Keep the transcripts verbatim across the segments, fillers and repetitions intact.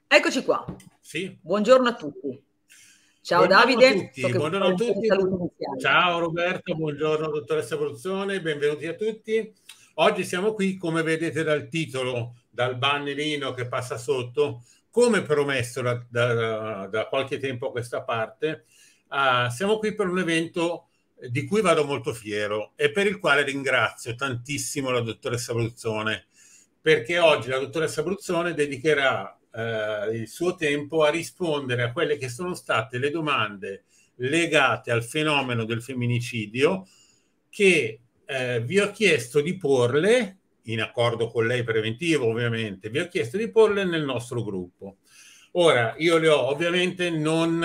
Eccoci qua. Sì. Buongiorno a tutti. Ciao Buongiorno a Davide, so tutti, che vuoi buongiorno fare a un po' di tutti. saluti iniziali. Ciao Roberto, buongiorno dottoressa Bruzzone, benvenuti a tutti. Oggi siamo qui, come vedete dal titolo, dal bannerino che passa sotto, come promesso da, da, da qualche tempo a questa parte, uh, siamo qui per un evento di cui vado molto fiero e per il quale ringrazio tantissimo la dottoressa Bruzzone, perché oggi la dottoressa Bruzzone dedicherà eh, il suo tempo a rispondere a quelle che sono state le domande legate al fenomeno del femminicidio che eh, vi ho chiesto di porle, in accordo con lei preventivo ovviamente, vi ho chiesto di porle nel nostro gruppo. Ora, io le ho ovviamente non,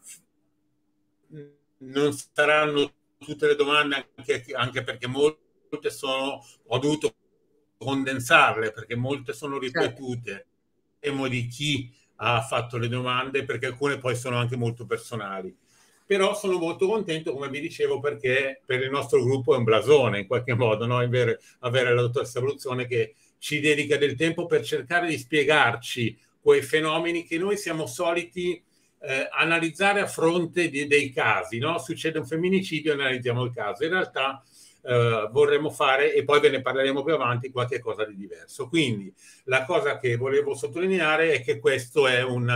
non saranno tutte le domande, anche, anche perché molte sono, ho dovuto condensarle perché molte sono ripetute. Temo di chi ha fatto le domande, perché alcune poi sono anche molto personali. Però sono molto contento, come vi dicevo, perché per il nostro gruppo è un blasone in qualche modo, no? Avere, avere la dottoressa Bruzzone che ci dedica del tempo per cercare di spiegarci quei fenomeni che noi siamo soliti eh, analizzare a fronte di, dei casi, no? Succede un femminicidio, analizziamo il caso. In realtà eh, vorremmo fare, e poi ve ne parleremo più avanti, qualche cosa di diverso. Quindi la cosa che volevo sottolineare è che questo è un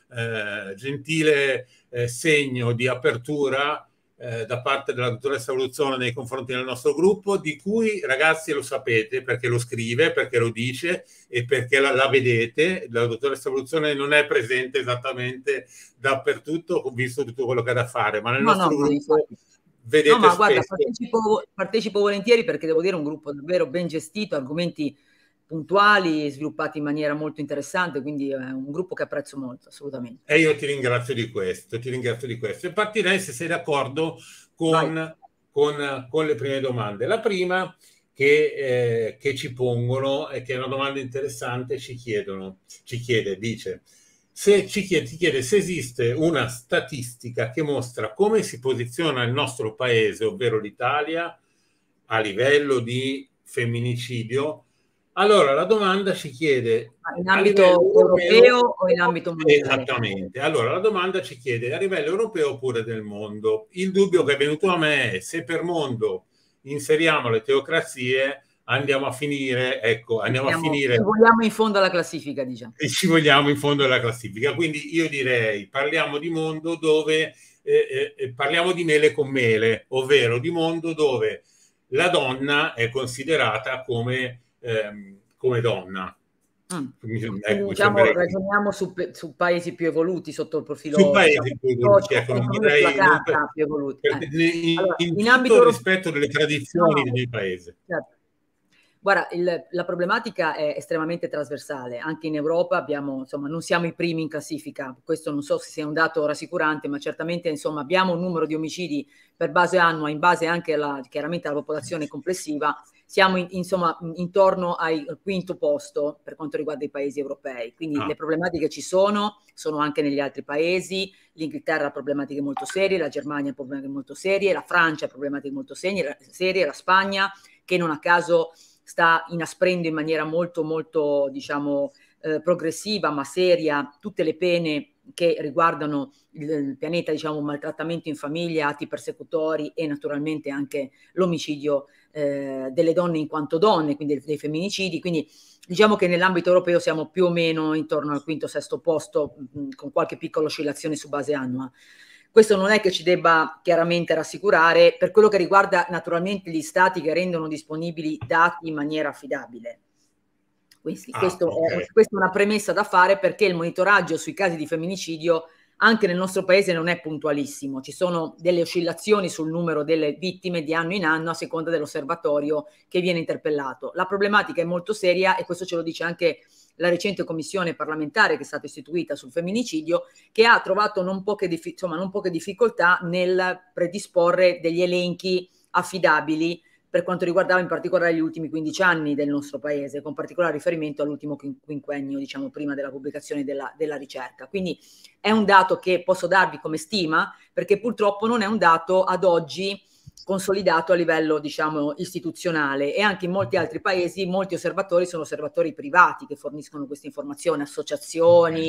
eh, gentile eh, segno di apertura eh, da parte della dottoressa Bruzzone nei confronti del nostro gruppo, di cui, ragazzi, lo sapete perché lo scrive, perché lo dice e perché la, la vedete. La dottoressa Bruzzone non è presente esattamente dappertutto, visto tutto quello che ha da fare, ma nel No, nostro no, ma gruppo infatti. vedete No, ma guarda, spesso. partecipo, partecipo volentieri perché devo dire è un gruppo davvero ben gestito, argomenti puntuali, sviluppati in maniera molto interessante, quindi è un gruppo che apprezzo molto, assolutamente. E io ti ringrazio di questo, ti ringrazio di questo. E partirei, se sei d'accordo, con, con, con le prime domande. La prima che, eh, che ci pongono, e che è una domanda interessante, ci chiedono, ci chiede, dice, se ci chiede, ti chiede se esiste una statistica che mostra come si posiziona il nostro paese, ovvero l'Italia, a livello di femminicidio. Allora, la domanda ci chiede in a ambito livello europeo, europeo o in ambito mondiale? esattamente. Allora, la domanda ci chiede a livello europeo oppure del mondo. Il dubbio che è venuto a me è se per mondo inseriamo le teocrazie, andiamo a finire, ecco, andiamo a Siamo, finire. ci vogliamo in fondo alla classifica, diciamo. E ci vogliamo in fondo alla classifica. Quindi io direi, parliamo di mondo dove eh, eh, parliamo di mele con mele, ovvero di mondo dove la donna è considerata come, ehm, come donna. Mm. Ecco, diciamo, che... ragioniamo su, su paesi più evoluti sotto il su profilo, paesi diciamo, più evoluti, ecco, non sulla direi non per, carta più evoluti. per, Eh. in, Allora, in in tutto ambito il europeo, rispetto delle tradizioni no, del paese. certo. Guarda, il, la problematica è estremamente trasversale. Anche in Europa abbiamo, insomma, non siamo i primi in classifica. Questo non so se sia un dato rassicurante, ma certamente, insomma, abbiamo un numero di omicidi per base annua, in base anche alla, chiaramente alla popolazione complessiva. Siamo in, insomma intorno ai, al quinto posto per quanto riguarda i paesi europei. Quindi ah. le problematiche ci sono, sono anche negli altri paesi. L'Inghilterra ha problematiche molto serie, la Germania ha problematiche molto serie, la Francia ha problematiche molto serie, serie la Spagna, che non a caso sta inasprendo in maniera molto molto diciamo eh, progressiva ma seria tutte le pene che riguardano il, il pianeta, diciamo maltrattamento in famiglia, atti persecutori e naturalmente anche l'omicidio eh, delle donne in quanto donne, quindi dei femminicidi. Quindi diciamo che nell'ambito europeo siamo più o meno intorno al quinto sesto posto mh, con qualche piccola oscillazione su base annua. Questo non è che ci debba chiaramente rassicurare per quello che riguarda naturalmente gli stati che rendono disponibili dati in maniera affidabile. Quindi, ah, questo okay. è, questa è una premessa da fare perché il monitoraggio sui casi di femminicidio anche nel nostro paese non è puntualissimo. Ci sono delle oscillazioni sul numero delle vittime di anno in anno a seconda dell'osservatorio che viene interpellato. La problematica è molto seria e questo ce lo dice anche la recente commissione parlamentare che è stata istituita sul femminicidio, che ha trovato non poche, insomma, non poche difficoltà nel predisporre degli elenchi affidabili per quanto riguardava in particolare gli ultimi quindici anni del nostro paese, con particolare riferimento all'ultimo quinquennio, diciamo prima della pubblicazione della, della ricerca. Quindi è un dato che posso darvi come stima, perché purtroppo non è un dato ad oggi consolidato a livello, diciamo, istituzionale, e anche in molti altri paesi molti osservatori sono osservatori privati che forniscono queste informazioni, associazioni,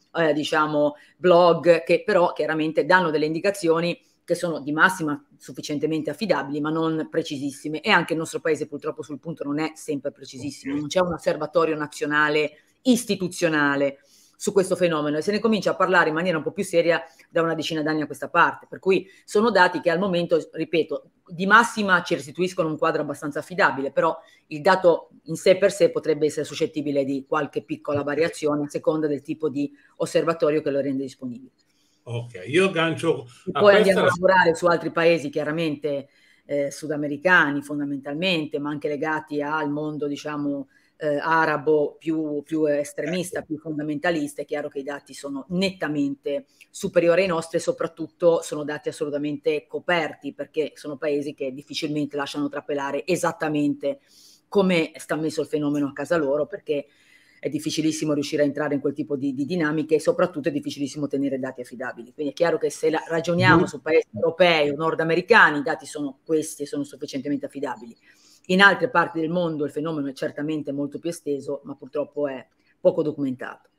eh, diciamo, blog che però chiaramente danno delle indicazioni che sono di massima sufficientemente affidabili, ma non precisissime. E anche il nostro paese purtroppo sul punto non è sempre precisissimo, Okay. non c'è un osservatorio nazionale istituzionale su questo fenomeno e se ne comincia a parlare in maniera un po' più seria da una decina d'anni a questa parte. Per cui sono dati che al momento, ripeto, di massima ci restituiscono un quadro abbastanza affidabile, però il dato in sé per sé potrebbe essere suscettibile di qualche piccola variazione a seconda del tipo di osservatorio che lo rende disponibile. Ok, io gancio a Poi questa andiamo a la... lavorare su altri paesi, chiaramente eh, sudamericani fondamentalmente, ma anche legati al mondo, diciamo, eh, arabo più, più estremista, più fondamentalista. È chiaro che i dati sono nettamente superiori ai nostri e soprattutto sono dati assolutamente coperti, perché sono paesi che difficilmente lasciano trapelare esattamente come sta messo il fenomeno a casa loro, perché è difficilissimo riuscire a entrare in quel tipo di, di dinamiche e soprattutto è difficilissimo ottenere dati affidabili. Quindi è chiaro che se la, ragioniamo su paesi europei o nordamericani, i dati sono questi e sono sufficientemente affidabili. In altre parti del mondo il fenomeno è certamente molto più esteso, ma purtroppo è poco documentato.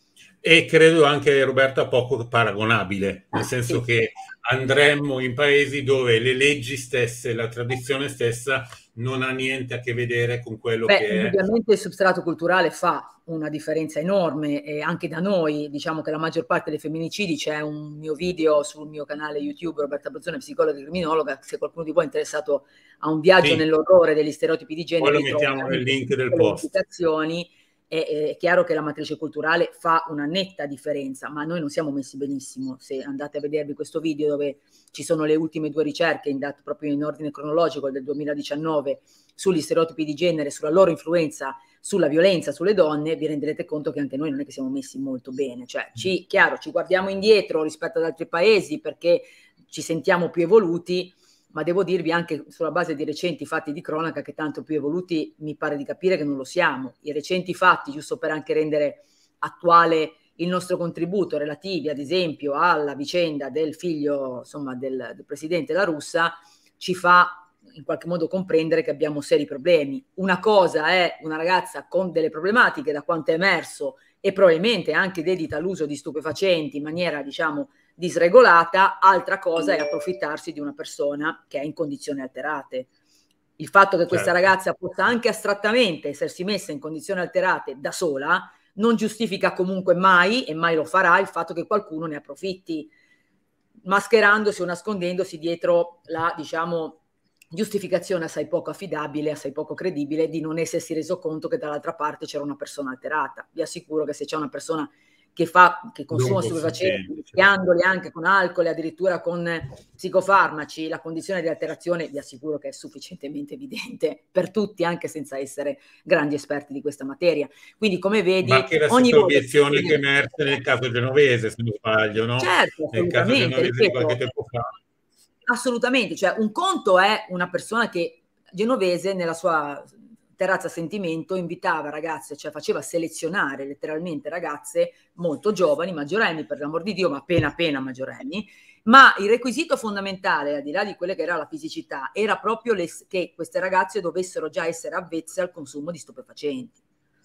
E credo anche, Roberta, poco paragonabile, nel senso Sì. che andremmo in paesi dove le leggi stesse, la tradizione stessa non ha niente a che vedere con quello Beh, che è. indubbiamente il substrato culturale fa una differenza enorme e anche da noi, diciamo che la maggior parte dei femminicidi, c'è un mio video sul mio canale YouTube, Roberta Bozzone, psicologa e criminologa, se qualcuno di voi è interessato a un viaggio Sì, nell'orrore degli stereotipi di poi genere, lo vi trovo mettiamo nel link del tutte le post. indicazioni. È, è chiaro che la matrice culturale fa una netta differenza, ma noi non siamo messi benissimo. Se andate a vedervi questo video dove ci sono le ultime due ricerche, in dato proprio in ordine cronologico del duemiladiciannove, sugli stereotipi di genere, sulla loro influenza sulla violenza sulle donne, vi renderete conto che anche noi non è che siamo messi molto bene. Cioè, ci, chiaro, ci guardiamo indietro rispetto ad altri paesi perché ci sentiamo più evoluti, ma devo dirvi anche sulla base di recenti fatti di cronaca che tanto più evoluti mi pare di capire che non lo siamo. I recenti fatti, giusto per anche rendere attuale il nostro contributo, relativi ad esempio alla vicenda del figlio, insomma, del, del presidente La Russa, ci fa in qualche modo comprendere che abbiamo seri problemi. Una cosa è una ragazza con delle problematiche, da quanto è emerso, e probabilmente anche dedita all'uso di stupefacenti in maniera, diciamo, disregolata. Altra cosa è approfittarsi di una persona che è in condizioni alterate. Il fatto che questa Certo. ragazza possa anche astrattamente essersi messa in condizioni alterate da sola non giustifica comunque mai, e mai lo farà, il fatto che qualcuno ne approfitti, mascherandosi o nascondendosi dietro la, diciamo, giustificazione assai poco affidabile, assai poco credibile di non essersi reso conto che dall'altra parte c'era una persona alterata. Vi assicuro che se c'è una persona che fa, che consuma stupefacenti, mischiandoli anche con alcol e addirittura con psicofarmaci, la condizione di alterazione vi assicuro che è sufficientemente evidente per tutti, anche senza essere grandi esperti di questa materia. Quindi, come vedi, ma che era ogni stata volta l'obiezione che emerse nel caso genovese, se non sbaglio, no? certo, Nel caso assolutamente, genovese di qualche ripeto, tempo fa. assolutamente, cioè un conto è una persona che genovese nella sua terrazza a sentimento invitava ragazze, cioè faceva selezionare letteralmente ragazze molto giovani, maggiorenni per l'amor di Dio, ma appena appena maggiorenni, ma il requisito fondamentale, al di là di quelle che era la fisicità, era proprio le, che queste ragazze dovessero già essere avvezze al consumo di stupefacenti.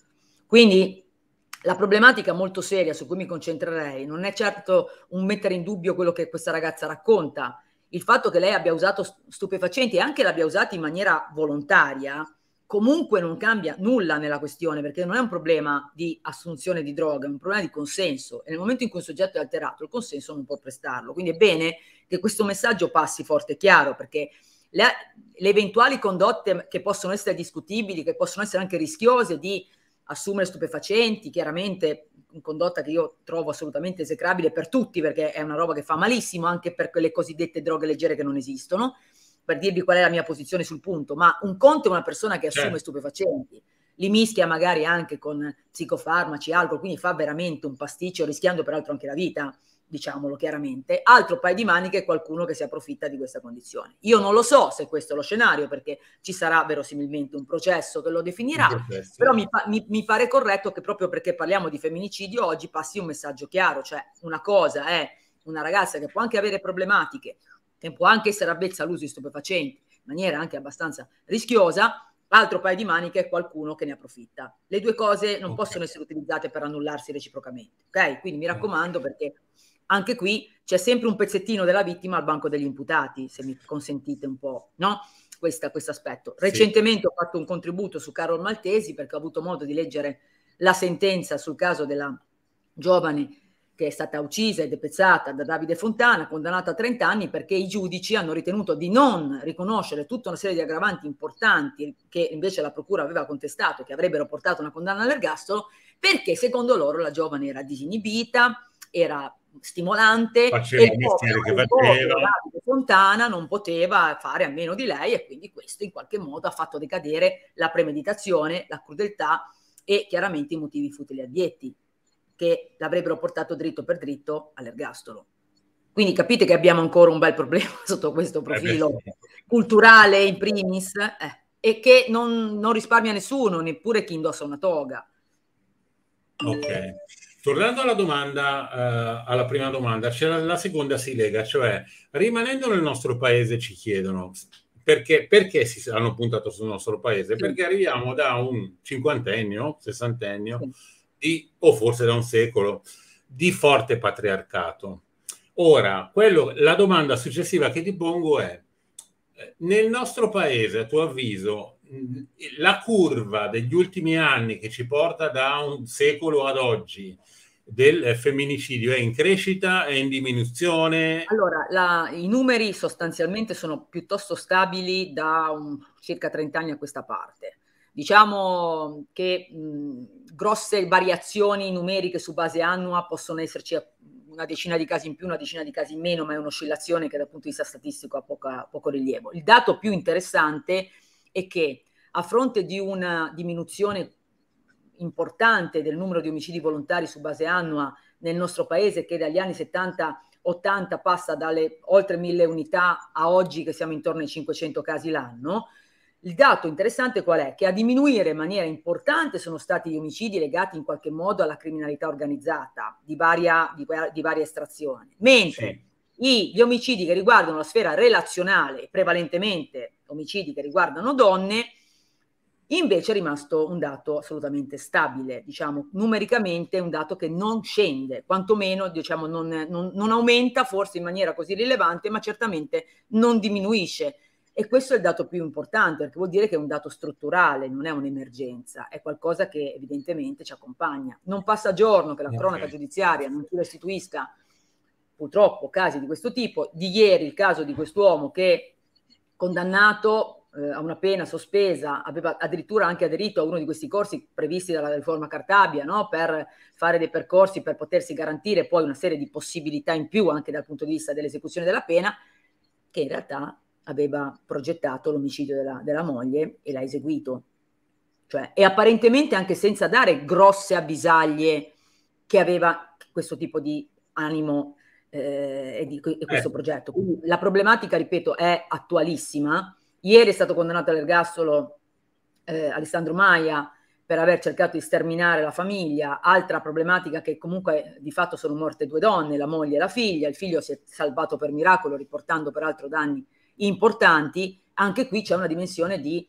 Quindi la problematica molto seria su cui mi concentrerei non è certo un mettere in dubbio quello che questa ragazza racconta. Il fatto che lei abbia usato stupefacenti e anche l'abbia usati in maniera volontaria comunque non cambia nulla nella questione, perché non è un problema di assunzione di droga, è un problema di consenso, e nel momento in cui un soggetto è alterato il consenso non può prestarlo. Quindi è bene che questo messaggio passi forte e chiaro, perché le, le eventuali condotte che possono essere discutibili, che possono essere anche rischiose, di assumere stupefacenti, chiaramente in condotta che io trovo assolutamente esecrabile per tutti, perché è una roba che fa malissimo anche per quelle cosiddette droghe leggere che non esistono, per dirvi qual è la mia posizione sul punto. Ma un conto è una persona che assume certo. stupefacenti, li mischia magari anche con psicofarmaci, alcol, quindi fa veramente un pasticcio, rischiando peraltro anche la vita, diciamolo chiaramente. Altro paio di maniche è qualcuno che si approfitta di questa condizione. Io non lo so se questo è lo scenario, perché ci sarà verosimilmente un processo che lo definirà, processo, però mi, mi, mi pare corretto che proprio perché parliamo di femminicidio oggi passi un messaggio chiaro, cioè una cosa è una ragazza che può anche avere problematiche, che può anche essere avvezza all'uso di stupefacenti in maniera anche abbastanza rischiosa, Altro paio di maniche è qualcuno che ne approfitta. Le due cose non okay. possono essere utilizzate per annullarsi reciprocamente, ok? Quindi mi raccomando, perché anche qui c'è sempre un pezzettino della vittima al banco degli imputati, se mi consentite un po', no? Questo aspetto. Sì. Recentemente ho fatto un contributo su Carol Maltesi, perché ho avuto modo di leggere la sentenza sul caso della giovane che è stata uccisa e depezzata da Davide Fontana, condannata a trenta anni, perché i giudici hanno ritenuto di non riconoscere tutta una serie di aggravanti importanti che invece la procura aveva contestato, che avrebbero portato una condanna all'ergastolo, perché secondo loro la giovane era disinibita, era stimolante, Faceva e il il povero, mestiere che il povero faceva. Davide Fontana non poteva fare a meno di lei, e quindi questo in qualche modo ha fatto decadere la premeditazione, la crudeltà e chiaramente i motivi futili addietti, che l'avrebbero portato dritto per dritto all'ergastolo. Quindi capite che abbiamo ancora un bel problema sotto questo profilo Eh culturale in primis, eh, e che non, non risparmia nessuno, neppure chi indossa una toga. Ok. Tornando alla domanda, eh, alla prima domanda, c'è la, la seconda si lega, cioè rimanendo nel nostro paese ci chiedono perché, perché si hanno puntato sul nostro paese? Sì. Perché arriviamo da un cinquantennio, sessantennio, Sì. di, o forse da un secolo, di forte patriarcato. Ora, quello, la domanda successiva che ti pongo è, nel nostro paese, a tuo avviso, la curva degli ultimi anni che ci porta da un secolo ad oggi del femminicidio è in crescita, è in diminuzione? Allora, la, i numeri sostanzialmente sono piuttosto stabili da un, circa trenta anni a questa parte. Diciamo che mh, grosse variazioni numeriche su base annua possono esserci una decina di casi in più, una decina di casi in meno, ma è un'oscillazione che dal punto di vista statistico ha poca, poco rilievo. Il dato più interessante è che a fronte di una diminuzione importante del numero di omicidi volontari su base annua nel nostro paese, che dagli anni settanta ottanta passa dalle oltre mille unità a oggi che siamo intorno ai cinquecento casi l'anno, il dato interessante qual è? Che a diminuire in maniera importante sono stati gli omicidi legati in qualche modo alla criminalità organizzata di varia, di, di varia estrazione, mentre sì, gli omicidi che riguardano la sfera relazionale, prevalentemente omicidi che riguardano donne, invece è rimasto un dato assolutamente stabile, diciamo, numericamente un dato che non scende, quantomeno diciamo, non, non, non aumenta forse in maniera così rilevante, ma certamente non diminuisce. E questo è il dato più importante, perché vuol dire che è un dato strutturale, non è un'emergenza, è qualcosa che evidentemente ci accompagna. Non passa giorno che la cronaca Okay. giudiziaria non ci restituisca purtroppo casi di questo tipo. Di ieri il caso di quest'uomo che, condannato eh, a una pena sospesa, aveva addirittura anche aderito a uno di questi corsi previsti dalla riforma Cartabia, no? Per fare dei percorsi per potersi garantire poi una serie di possibilità in più anche dal punto di vista dell'esecuzione della pena, che in realtà aveva progettato l'omicidio della, della moglie e l'ha eseguito. Cioè, e apparentemente anche senza dare grosse avvisaglie che aveva questo tipo di animo eh, e, di, e questo Eh. progetto. Quindi la problematica, ripeto, è attualissima. Ieri è stato condannato all'ergastolo eh, Alessandro Maia per aver cercato di sterminare la famiglia. Altra problematica, che comunque di fatto sono morte due donne, la moglie e la figlia. Il figlio si è salvato per miracolo, riportando peraltro danni importanti. Anche qui c'è una dimensione di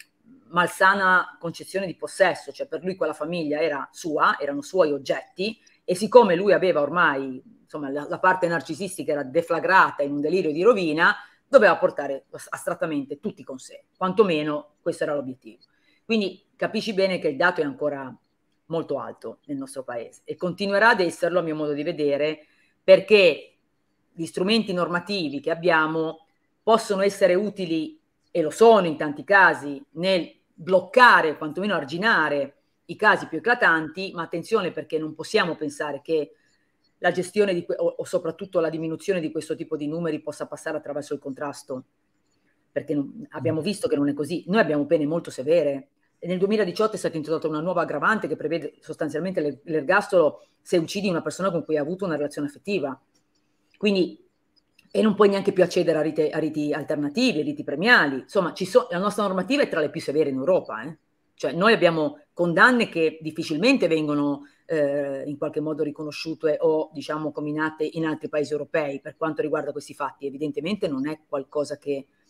malsana concezione di possesso, cioè per lui quella famiglia era sua, erano suoi oggetti, e siccome lui aveva ormai, insomma, la, la parte narcisistica era deflagrata in un delirio di rovina, doveva portare astrattamente tutti con sé, quantomeno questo era l'obiettivo. Quindi capisci bene che il dato è ancora molto alto nel nostro paese e continuerà ad esserlo, a mio modo di vedere, perché gli strumenti normativi che abbiamo possono essere utili, e lo sono in tanti casi, nel bloccare, quantomeno arginare i casi più eclatanti, ma attenzione, perché non possiamo pensare che la gestione di o, o soprattutto la diminuzione di questo tipo di numeri possa passare attraverso il contrasto, perché non, abbiamo visto che non è così. Noi abbiamo pene molto severe e nel duemiladiciotto è stata introdotta una nuova aggravante che prevede sostanzialmente l'ergastolo se uccidi una persona con cui hai avuto una relazione affettiva. Quindi, e non puoi neanche più accedere a riti, a riti alternativi, a riti premiali. Insomma, ci so, la nostra normativa è tra le più severe in Europa. Eh? Cioè, noi abbiamo condanne che difficilmente vengono eh, in qualche modo riconosciute o, diciamo, comminate in altri paesi europei per quanto riguarda questi fatti. Evidentemente non è qualcosa che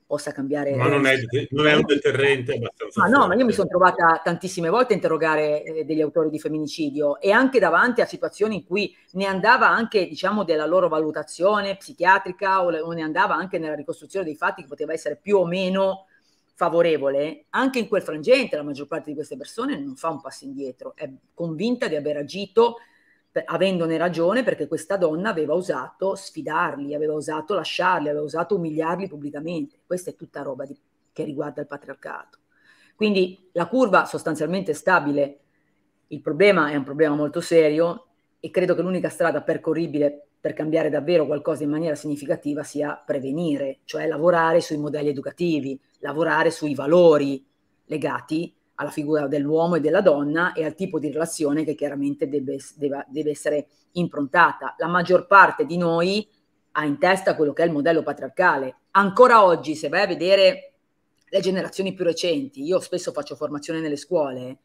possa cambiare. Ma non è, non è un deterrente abbastanza Ma no, forte. ma io mi sono trovata tantissime volte a interrogare eh, degli autori di femminicidio, e anche davanti a situazioni in cui ne andava anche, diciamo, della loro valutazione psichiatrica, o, le, o ne andava anche nella ricostruzione dei fatti, che poteva essere più o meno favorevole. Anche in quel frangente la maggior parte di queste persone non fa un passo indietro, è convinta di aver agito per, avendone ragione, perché questa donna aveva osato sfidarli, aveva osato lasciarli, aveva osato umiliarli pubblicamente. Questa è tutta roba di, che riguarda il patriarcato. Quindi la curva sostanzialmente è stabile. Il problema è un problema molto serio, e credo che l'unica strada percorribile per cambiare davvero qualcosa in maniera significativa sia prevenire, cioè lavorare sui modelli educativi, lavorare sui valori legati alla figura dell'uomo e della donna e al tipo di relazione che chiaramente deve, deve, deve essere improntata. La maggior parte di noi ha in testa quello che è il modello patriarcale. Ancora oggi, se vai a vedere le generazioni più recenti, io spesso faccio formazione nelle scuole,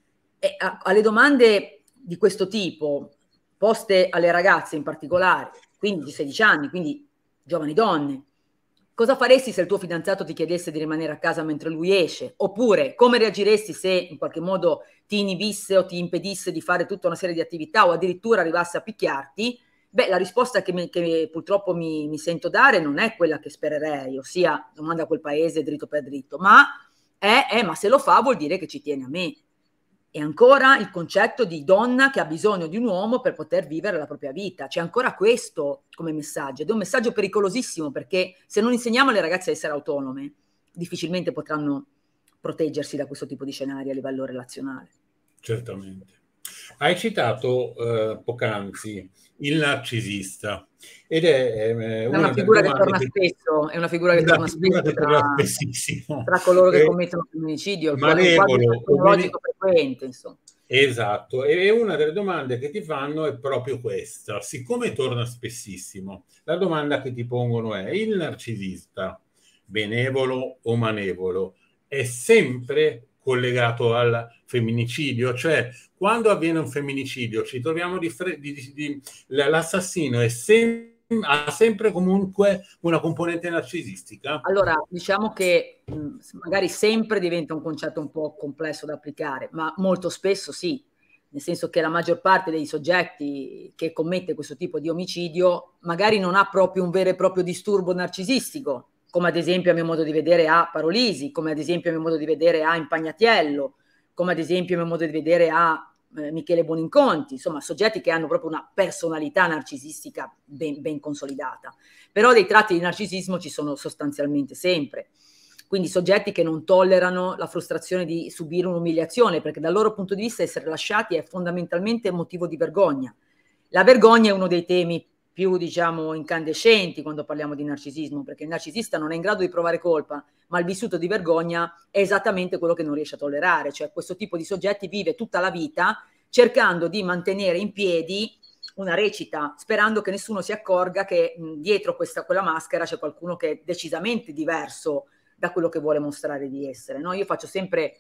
e a, alle domande di questo tipo, poste alle ragazze in particolare, quindi di sedici anni, quindi giovani donne: cosa faresti se il tuo fidanzato ti chiedesse di rimanere a casa mentre lui esce? Oppure come reagiresti se in qualche modo ti inibisse o ti impedisse di fare tutta una serie di attività, o addirittura arrivasse a picchiarti? Beh, la risposta che, mi, che purtroppo mi, mi sento dare non è quella che spererei, ossia domanda a quel paese dritto per dritto, ma è, è ma se lo fa vuol dire che ci tiene a me. E ancora il concetto di donna che ha bisogno di un uomo per poter vivere la propria vita. C'è ancora questo come messaggio, ed è un messaggio pericolosissimo, perché se non insegniamo alle ragazze a essere autonome, difficilmente potranno proteggersi da questo tipo di scenari a livello relazionale. Certamente. Hai citato eh, poc'anzi il narcisista, ed è, eh, è una, una figura che torna che... spesso, è una figura che torna spesso che tra, torna spessissimo. tra coloro che eh, commettono femminicidio, il malevolo, quadro tecnologico frequente, insomma. Esatto, e una delle domande che ti fanno è proprio questa. Siccome torna spessissimo, la domanda che ti pongono è: il narcisista, benevolo o manevolo, è sempre collegato al femminicidio? Cioè, quando avviene un femminicidio ci troviamo di, fre- di, di, di l'assassino è sempre ha sempre comunque una componente narcisistica? Allora, diciamo che mh, magari sempre diventa un concetto un po' complesso da applicare, ma molto spesso sì, nel senso che la maggior parte dei soggetti che commette questo tipo di omicidio magari non ha proprio un vero e proprio disturbo narcisistico, come ad esempio a mio modo di vedere ha Parolisi, come ad esempio a mio modo di vedere ha Impagnatiello, come ad esempio a mio modo di vedere ha eh, Michele Boninconti, insomma soggetti che hanno proprio una personalità narcisistica ben, ben consolidata. Però dei tratti di narcisismo ci sono sostanzialmente sempre. Quindi soggetti che non tollerano la frustrazione di subire un'umiliazione, perché dal loro punto di vista essere lasciati è fondamentalmente motivo di vergogna. La vergogna è uno dei temi più, diciamo, incandescenti quando parliamo di narcisismo, perché il narcisista non è in grado di provare colpa, ma il vissuto di vergogna è esattamente quello che non riesce a tollerare. Cioè questo tipo di soggetti vive tutta la vita cercando di mantenere in piedi una recita, sperando che nessuno si accorga che mh, dietro questa, quella maschera c'è qualcuno che è decisamente diverso da quello che vuole mostrare di essere, no? Io faccio sempre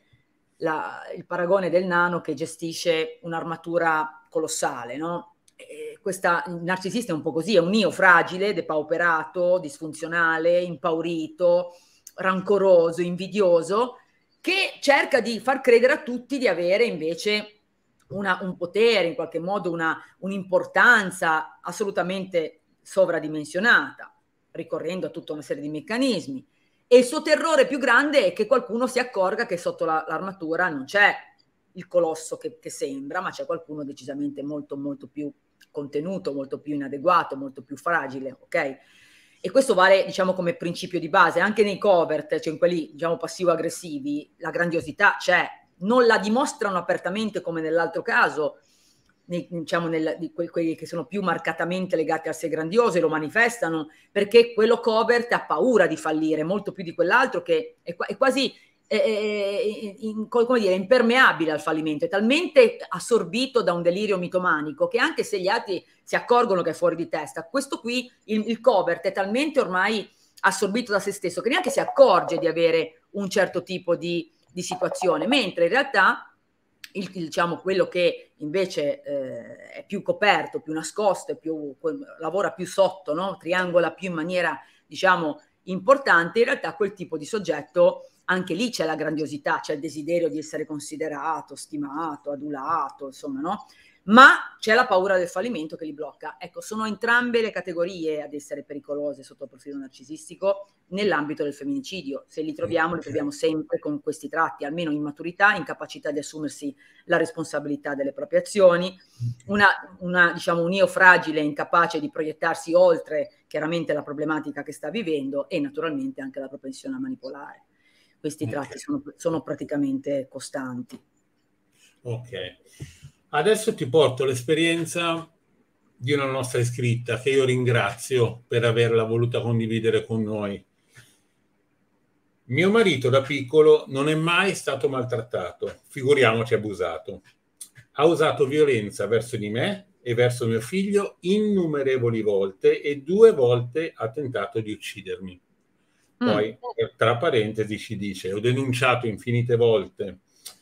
la, il paragone del nano che gestisce un'armatura colossale, no? E questa, il narcisista è un po' così, è un io fragile, depauperato, disfunzionale, impaurito, rancoroso, invidioso, che cerca di far credere a tutti di avere invece Una, un potere, in qualche modo una, un'importanza assolutamente sovradimensionata, ricorrendo a tutta una serie di meccanismi. E il suo terrore più grande è che qualcuno si accorga che sotto la, l'armatura non c'è il colosso che, che sembra, ma c'è qualcuno decisamente molto molto più contenuto, molto più inadeguato, molto più fragile, ok? E questo vale, diciamo, come principio di base. Anche nei covert, cioè in quelli, diciamo, passivo-aggressivi, la grandiosità c'è, non la dimostrano apertamente come nell'altro caso, nei, diciamo nel, di que, quelli che sono più marcatamente legati al sé grandioso, e lo manifestano, perché quello covert ha paura di fallire, molto più di quell'altro che è, è quasi è, è, in, come dire, impermeabile al fallimento, è talmente assorbito da un delirio mitomanico che anche se gli altri si accorgono che è fuori di testa, questo qui, il, il covert è talmente ormai assorbito da se stesso che neanche si accorge di avere un certo tipo di di situazione, mentre in realtà il, diciamo, quello che invece eh, è più coperto, più nascosto, più, lavora più sotto, no? Triangola più in maniera, diciamo, importante, in realtà quel tipo di soggetto, anche lì c'è la grandiosità, c'è il desiderio di essere considerato, stimato, adulato, insomma, no? Ma c'è la paura del fallimento che li blocca. Ecco, sono entrambe le categorie ad essere pericolose sotto il profilo narcisistico nell'ambito del femminicidio. Se li troviamo, li troviamo sempre con questi tratti, almeno immaturità, incapacità di assumersi la responsabilità delle proprie azioni, una, una diciamo, un io fragile, incapace di proiettarsi oltre chiaramente la problematica che sta vivendo e naturalmente anche la propensione a manipolare. Questi tratti okay. sono, sono praticamente costanti. Ok. Adesso ti porto l'esperienza di una nostra iscritta che io ringrazio per averla voluta condividere con noi. Mio marito da piccolo non è mai stato maltrattato, figuriamoci abusato. Ha usato violenza verso di me e verso mio figlio innumerevoli volte e due volte ha tentato di uccidermi. Poi, mm. tra parentesi, ci dice: ho denunciato infinite volte,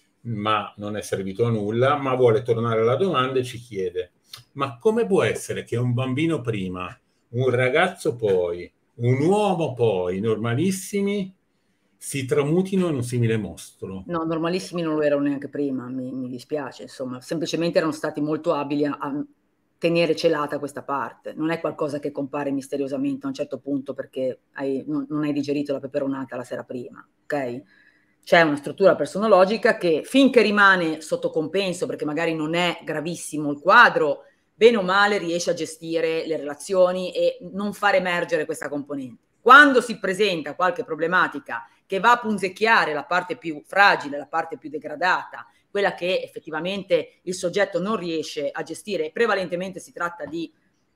ma non è servito a nulla, ma vuole tornare alla domanda e ci chiede: ma come può essere che un bambino prima, un ragazzo poi, un uomo poi, normalissimi, si tramutino in un simile mostro? No, normalissimi non lo erano neanche prima, mi, mi dispiace, insomma, semplicemente erano stati molto abili a, a tenere celata questa parte. Non è qualcosa che compare misteriosamente a un certo punto perché hai, non, non hai digerito la peperonata la sera prima, ok? C'è una struttura personologica che finché rimane sotto compenso, perché magari non è gravissimo il quadro, bene o male riesce a gestire le relazioni e non far emergere questa componente. Quando si presenta qualche problematica che va a punzecchiare la parte più fragile, la parte più degradata, quella che effettivamente il soggetto non riesce a gestire, prevalentemente si tratta di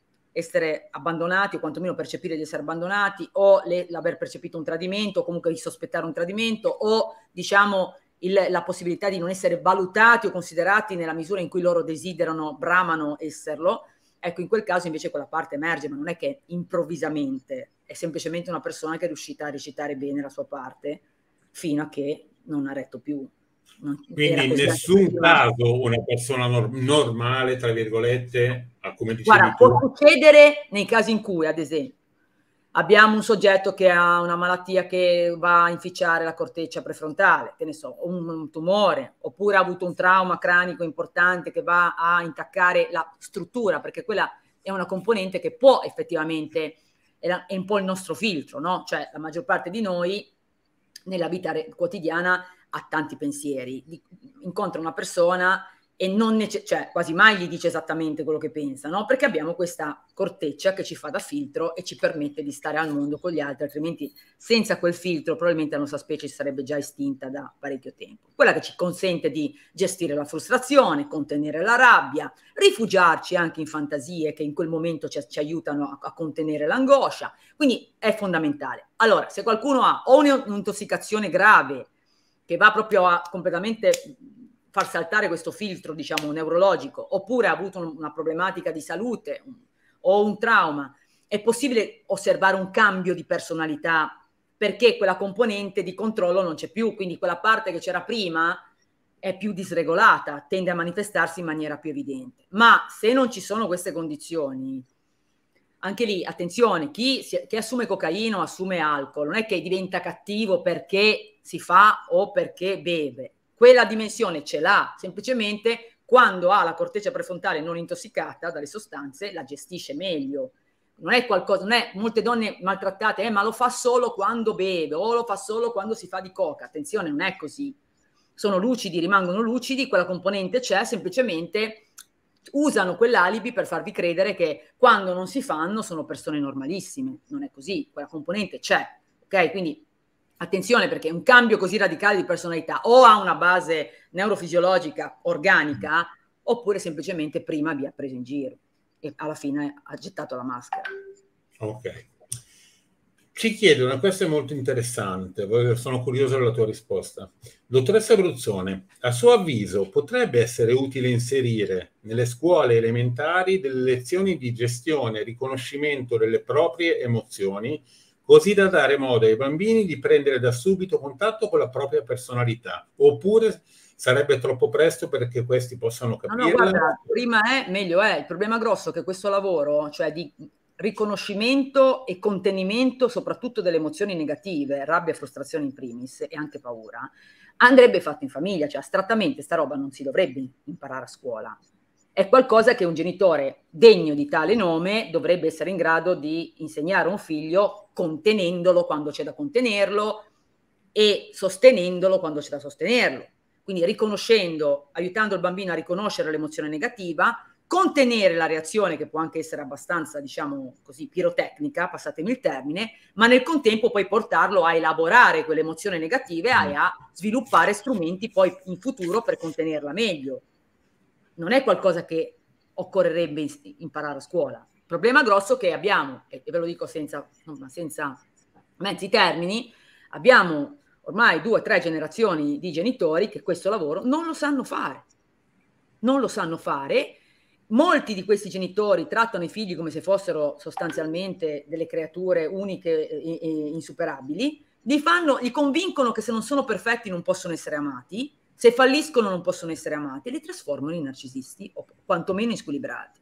essere abbandonati o quantomeno percepire di essere abbandonati o le, l'aver percepito un tradimento o comunque di sospettare un tradimento o diciamo il, la possibilità di non essere valutati o considerati nella misura in cui loro desiderano, bramano esserlo. Ecco, in quel caso invece quella parte emerge, ma non è che improvvisamente, è semplicemente una persona che è riuscita a recitare bene la sua parte fino a che non ha retto più. Quindi in nessun caso una persona norm- normale, tra virgolette, come dicevi Guarda, tu. può succedere nei casi in cui, ad esempio, abbiamo un soggetto che ha una malattia che va a inficiare la corteccia prefrontale, che ne so, un, un tumore, oppure ha avuto un trauma cranico importante che va a intaccare la struttura, perché quella è una componente che può effettivamente, è, la, è un po' il nostro filtro, no? Cioè la maggior parte di noi nella vita quotidiana ha tanti pensieri, incontra una persona e non nece- cioè, quasi mai gli dice esattamente quello che pensa, no? Perché abbiamo questa corteccia che ci fa da filtro e ci permette di stare al mondo con gli altri, altrimenti senza quel filtro probabilmente la nostra specie si sarebbe già estinta da parecchio tempo. Quella che ci consente di gestire la frustrazione, contenere la rabbia, rifugiarci anche in fantasie che in quel momento ci, ci aiutano a, a contenere l'angoscia, quindi è fondamentale. Allora, se qualcuno ha o un'intossicazione grave che va proprio a completamente far saltare questo filtro, diciamo, neurologico, oppure ha avuto una problematica di salute o un trauma, è possibile osservare un cambio di personalità perché quella componente di controllo non c'è più, quindi quella parte che c'era prima è più disregolata, tende a manifestarsi in maniera più evidente. Ma se non ci sono queste condizioni, anche lì, attenzione, chi, si, chi assume cocaina o assume alcol non è che diventa cattivo perché si fa o perché beve. Quella dimensione ce l'ha, semplicemente quando ha la corteccia prefrontale non intossicata dalle sostanze la gestisce meglio. Non è qualcosa, non è molte donne maltrattate, eh, ma lo fa solo quando beve o lo fa solo quando si fa di coca. Attenzione, non è così. Sono lucidi, rimangono lucidi, quella componente c'è, semplicemente usano quell'alibi per farvi credere che quando non si fanno sono persone normalissime. Non è così, quella componente c'è, ok? Quindi attenzione, perché un cambio così radicale di personalità o ha una base neurofisiologica organica oppure semplicemente prima vi ha preso in giro e alla fine ha gettato la maschera. Ok. Ci chiedono, questo è molto interessante, sono curioso della tua risposta. Dottoressa Bruzzone, a suo avviso potrebbe essere utile inserire nelle scuole elementari delle lezioni di gestione e riconoscimento delle proprie emozioni, così da dare modo ai bambini di prendere da subito contatto con la propria personalità, oppure sarebbe troppo presto perché questi possano capirla? No, no, guarda, prima è, meglio è. Il problema grosso è che questo lavoro, cioè di riconoscimento e contenimento soprattutto delle emozioni negative, rabbia, frustrazione in primis e anche paura, andrebbe fatto in famiglia, cioè astrattamente sta roba non si dovrebbe imparare a scuola. È qualcosa che un genitore degno di tale nome dovrebbe essere in grado di insegnare a un figlio, contenendolo quando c'è da contenerlo e sostenendolo quando c'è da sostenerlo. Quindi riconoscendo, aiutando il bambino a riconoscere l'emozione negativa, contenere la reazione che può anche essere abbastanza, diciamo così, pirotecnica, passatemi il termine, ma nel contempo poi portarlo a elaborare quelle emozioni negative e a sviluppare strumenti poi in futuro per contenerla meglio. Non è qualcosa che occorrerebbe imparare a scuola. Il problema grosso che abbiamo, e ve lo dico senza, senza mezzi termini, abbiamo ormai due o tre generazioni di genitori che questo lavoro non lo sanno fare. Non lo sanno fare. Molti di questi genitori trattano i figli come se fossero sostanzialmente delle creature uniche e, e insuperabili, li, fanno, li convincono che se non sono perfetti non possono essere amati, se falliscono non possono essere amati, e li trasformano in narcisisti o quantomeno in squilibrati.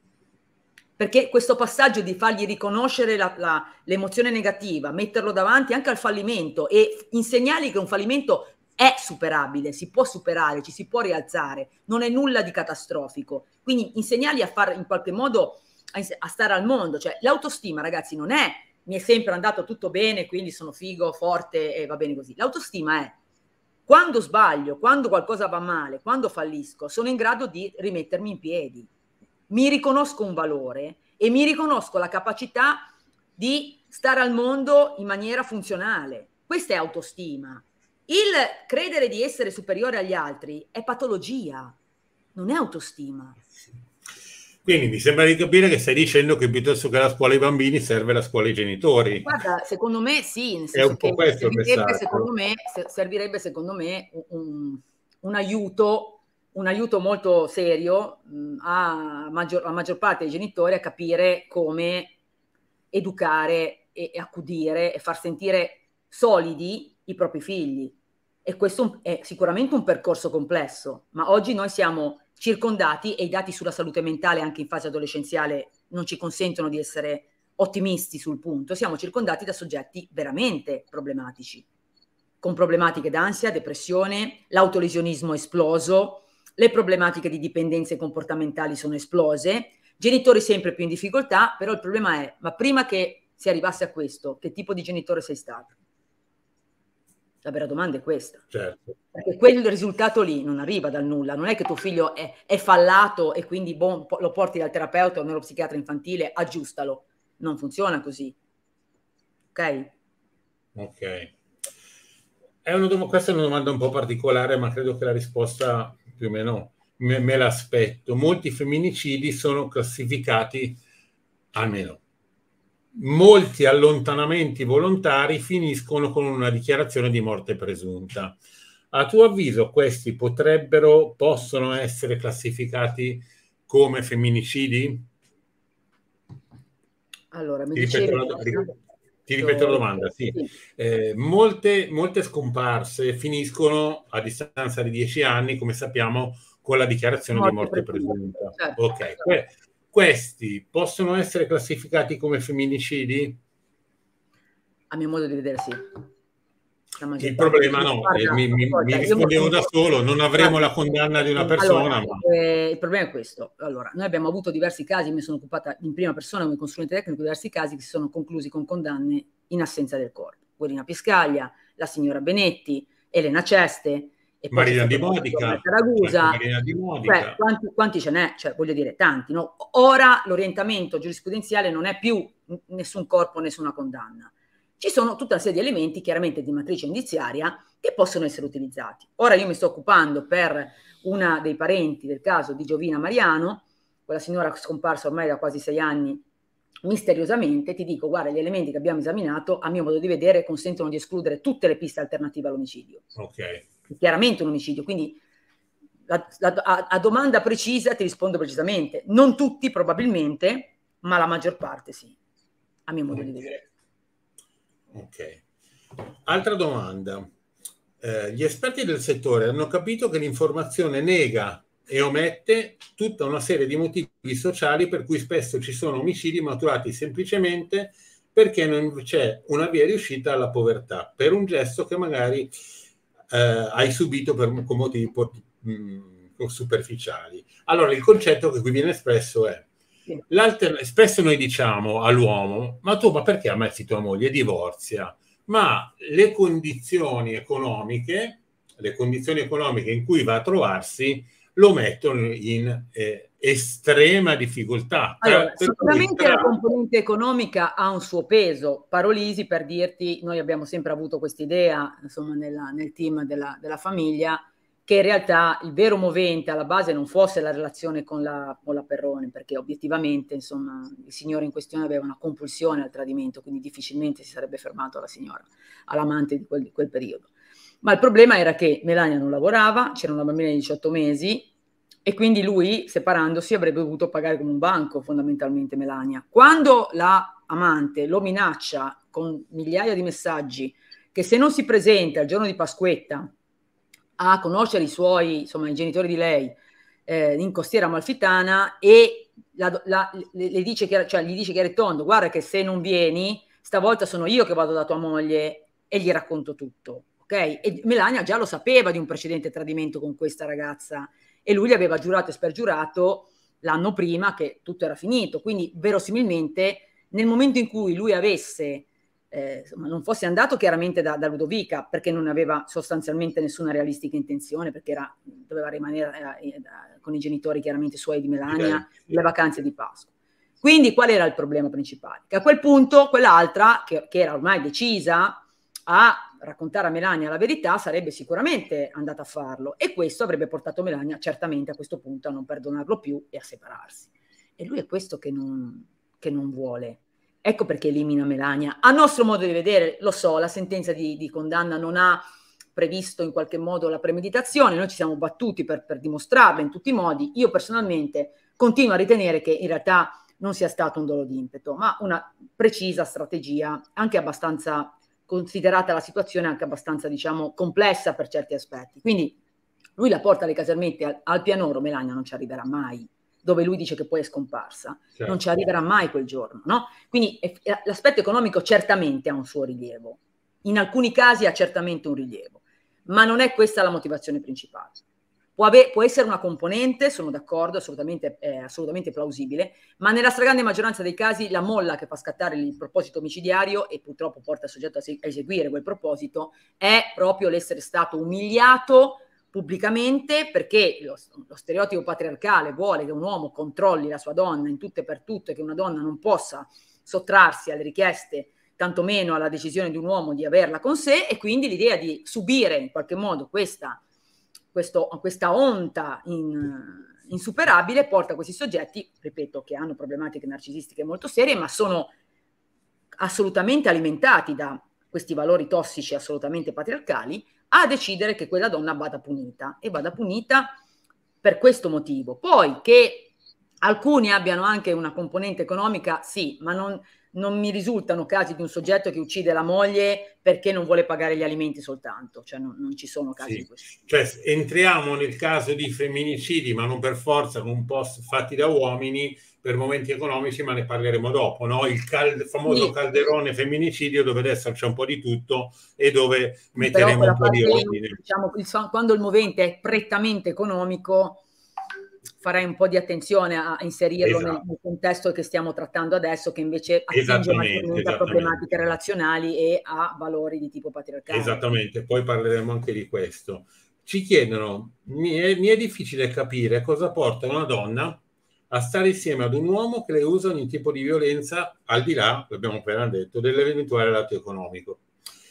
Perché questo passaggio di fargli riconoscere la, la, l'emozione negativa, metterlo davanti anche al fallimento e insegnargli che un fallimento è superabile, si può superare, ci si può rialzare, non è nulla di catastrofico. Quindi insegnargli a fare in qualche modo, a, a stare al mondo. Cioè l'autostima, ragazzi, non è mi è sempre andato tutto bene, quindi sono figo, forte e va bene così. L'autostima è quando sbaglio, quando qualcosa va male, quando fallisco, sono in grado di rimettermi in piedi. Mi riconosco un valore e mi riconosco la capacità di stare al mondo in maniera funzionale. Questa è autostima. Il credere di essere superiore agli altri è patologia, non è autostima. Quindi mi sembra di capire che stai dicendo che piuttosto che la scuola ai bambini serve la scuola ai genitori. Guarda, secondo me sì, nel senso è un po' che questo il servirebbe, secondo me, servirebbe secondo me un, un aiuto un aiuto molto serio mh, a, maggior, a maggior parte dei genitori a capire come educare e, e accudire e far sentire solidi i propri figli. E questo è sicuramente un percorso complesso, ma oggi noi siamo circondati e i dati sulla salute mentale anche in fase adolescenziale non ci consentono di essere ottimisti sul punto, siamo circondati da soggetti veramente problematici, con problematiche d'ansia, depressione, l'autolesionismo esploso, le problematiche di dipendenze comportamentali sono esplose, genitori sempre più in difficoltà, però il problema è, ma prima che si arrivasse a questo, che tipo di genitore sei stato? La vera domanda è questa. Certo. Perché quel risultato lì non arriva dal nulla, non è che tuo figlio è, è fallato e quindi boh, lo porti dal terapeuta o nello psichiatra infantile, aggiustalo. Non funziona così. Ok? Ok. È una dom- questa è una domanda un po' particolare, ma credo che la risposta più o meno me, me l'aspetto. Molti femminicidi sono classificati, almeno molti allontanamenti volontari finiscono con una dichiarazione di morte presunta. A tuo avviso questi potrebbero, possono essere classificati come femminicidi? Allora, mi ti dicevi... ripeto, la, ti ripeto la domanda, sì. sì. Eh, molte, molte scomparse finiscono a distanza di dieci anni, come sappiamo, con la dichiarazione morte di morte presunta. presunta. Certo. Ok, que- questi possono essere classificati come femminicidi? A mio modo di vedere sì. Il problema no, guarda, mi, mi, mi rispondevo da solo, non avremo guarda, la condanna di una persona. Allora, ma... eh, il problema è questo. Allora, noi abbiamo avuto diversi casi, mi sono occupata in prima persona come consulente tecnico, diversi casi che si sono conclusi con condanne in assenza del corpo. Guerina Piscaglia, la signora Benetti, Elena Ceste, e poi Marina Di Modica, Ragusa. Marina Di Modica. Cioè, quanti, quanti ce n'è? Cioè, voglio dire, tanti. No? Ora l'orientamento giurisprudenziale non è più nessun corpo, nessuna condanna. Ci sono tutta una serie di elementi, chiaramente di matrice indiziaria, che possono essere utilizzati. Ora io mi sto occupando per una dei parenti del caso di Giovina Mariano, quella signora scomparsa ormai da quasi sei anni, misteriosamente. Ti dico, guarda, gli elementi che abbiamo esaminato, a mio modo di vedere, consentono di escludere tutte le piste alternative all'omicidio. Ok. Chiaramente un omicidio, quindi la, la, a, a domanda precisa ti rispondo precisamente. Non tutti probabilmente, ma la maggior parte sì, a mio modo okay. di vedere. Ok. Altra domanda. Eh, gli esperti del settore hanno capito che l'informazione nega e omette tutta una serie di motivi sociali per cui spesso ci sono omicidi maturati semplicemente perché non c'è una via di uscita alla povertà, per un gesto che magari eh, hai subito per, con motivi mh, superficiali. Allora il concetto che qui viene espresso è: spesso noi diciamo all'uomo, ma tu ma perché ammazzi tua moglie? Divorzia. Ma le condizioni economiche, le condizioni economiche in cui va a trovarsi lo mettono in eh, estrema difficoltà. Allora, sicuramente tra... la componente economica ha un suo peso. Parolisi, per dirti, noi abbiamo sempre avuto questa idea, insomma, nella, nel team della, della famiglia, che in realtà il vero movente alla base non fosse la relazione con la, con la Perrone, perché obiettivamente, insomma, il signore in questione aveva una compulsione al tradimento, quindi difficilmente si sarebbe fermato alla signora, all'amante di quel, di quel periodo. Ma il problema era che Melania non lavorava, c'era una bambina di diciotto mesi, e quindi lui, separandosi, avrebbe dovuto pagare come un banco, fondamentalmente, Melania. Quando la amante lo minaccia con migliaia di messaggi che se non si presenta il giorno di Pasquetta a conoscere i suoi, insomma, i genitori di lei eh, in Costiera Amalfitana, e la, la, le, le dice che, cioè, gli dice che è tondo, guarda che se non vieni, stavolta sono io che vado da tua moglie e gli racconto tutto, ok? E Melania già lo sapeva di un precedente tradimento con questa ragazza, e lui gli aveva giurato e spergiurato l'anno prima che tutto era finito, quindi verosimilmente nel momento in cui lui avesse eh, insomma, non fosse andato chiaramente da, da Ludovica, perché non aveva sostanzialmente nessuna realistica intenzione, perché era, doveva rimanere eh, eh, con i genitori chiaramente suoi di Melania, sì, le vacanze di Pasqua. Quindi qual era il problema principale? Che a quel punto quell'altra, che, che era ormai decisa a raccontare a Melania la verità, sarebbe sicuramente andata a farlo, e questo avrebbe portato Melania certamente a questo punto a non perdonarlo più e a separarsi. E lui è questo che non, che non vuole. Ecco perché elimina Melania. A nostro modo di vedere, lo so, la sentenza di, di condanna non ha previsto in qualche modo la premeditazione, noi ci siamo battuti per, per dimostrarla in tutti i modi. Io personalmente continuo a ritenere che in realtà non sia stato un dolo d'impeto, ma una precisa strategia, anche abbastanza, considerata la situazione, anche abbastanza, diciamo, complessa per certi aspetti. Quindi lui la porta alle Casermette al, al pianoro, Melania non ci arriverà mai, dove lui dice che poi è scomparsa, certo, non ci arriverà mai quel giorno, no? Quindi eh, l'aspetto economico certamente ha un suo rilievo, in alcuni casi ha certamente un rilievo, ma non è questa la motivazione principale. Può, ave- può essere una componente, sono d'accordo, assolutamente, è assolutamente plausibile, ma nella stragrande maggioranza dei casi la molla che fa scattare il proposito omicidiario, e purtroppo porta il soggetto a, se- a eseguire quel proposito, è proprio l'essere stato umiliato pubblicamente, perché lo, lo stereotipo patriarcale vuole che un uomo controlli la sua donna in tutto e per tutto, e che una donna non possa sottrarsi alle richieste, tantomeno alla decisione di un uomo di averla con sé, e quindi l'idea di subire in qualche modo questa, questo, questa onta in, insuperabile porta questi soggetti, ripeto, che hanno problematiche narcisistiche molto serie, ma sono assolutamente alimentati da questi valori tossici assolutamente patriarcali, a decidere che quella donna vada punita, e vada punita per questo motivo. Poi che alcuni abbiano anche una componente economica, sì, ma non, non mi risultano casi di un soggetto che uccide la moglie perché non vuole pagare gli alimenti soltanto, cioè non, non ci sono casi sì, di questo. Cioè, entriamo nel caso di femminicidi, ma non per forza con un post fatti da uomini per momenti economici, ma ne parleremo dopo, no? Il, cal- il famoso sì. calderone femminicidio, dove adesso c'è un po' di tutto e dove sì, metteremo un po' di ordine. Lì, diciamo, il, quando il movente è prettamente economico, farei un po' di attenzione a inserirlo esatto. nel, nel contesto che stiamo trattando adesso, che invece attinge maggiormente a problematiche relazionali e a valori di tipo patriarcale. Esattamente, poi parleremo anche di questo. Ci chiedono, mi è, mi è difficile capire cosa porta una donna a stare insieme ad un uomo che le usa ogni tipo di violenza, al di là, l'abbiamo appena detto, dell'eventuale lato economico.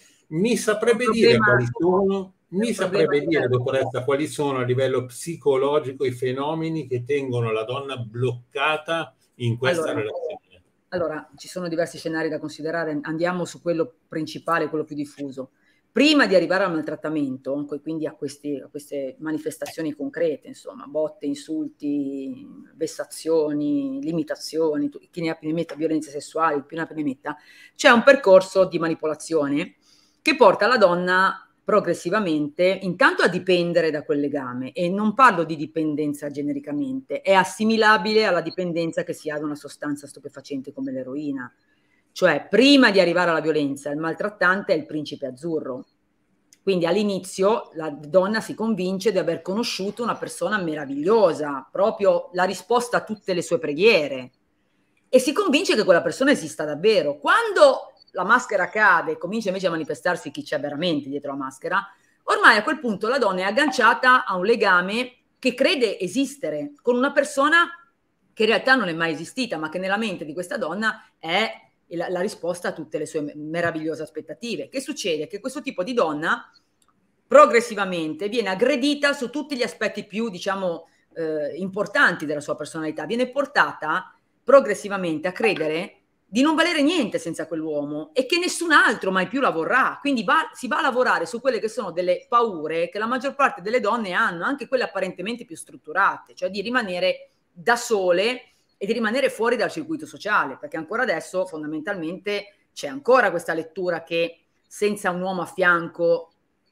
Mi saprebbe dire quali sono... Mi saprebbe dire, dottoressa, quali sono a livello psicologico i fenomeni che tengono la donna bloccata in questa allora, relazione? Allora, ci sono diversi scenari da considerare, andiamo su quello principale, quello più diffuso. Prima di arrivare al maltrattamento, quindi a, questi, a queste manifestazioni concrete, insomma, botte, insulti, vessazioni, limitazioni, chi ne ha più ne metta, violenze sessuali, più ne ha più ne metta, c'è un percorso di manipolazione che porta la donna progressivamente intanto a dipendere da quel legame, e non parlo di dipendenza genericamente, è assimilabile alla dipendenza che si ha da una sostanza stupefacente come l'eroina. Cioè, prima di arrivare alla violenza, il maltrattante è il principe azzurro. Quindi all'inizio la donna si convince di aver conosciuto una persona meravigliosa, proprio la risposta a tutte le sue preghiere, e si convince che quella persona esista davvero. Quando la maschera cade e comincia invece a manifestarsi chi c'è veramente dietro la maschera, ormai a quel punto la donna è agganciata a un legame che crede esistere con una persona che in realtà non è mai esistita, ma che nella mente di questa donna è la, la risposta a tutte le sue meravigliose aspettative. Che succede? Che questo tipo di donna progressivamente viene aggredita su tutti gli aspetti più, diciamo, eh, importanti della sua personalità, viene portata progressivamente a credere di non valere niente senza quell'uomo e che nessun altro mai più la vorrà. Quindi va, si va a lavorare su quelle che sono delle paure che la maggior parte delle donne hanno, anche quelle apparentemente più strutturate, cioè di rimanere da sole e di rimanere fuori dal circuito sociale, perché ancora adesso fondamentalmente c'è ancora questa lettura che senza un uomo a fianco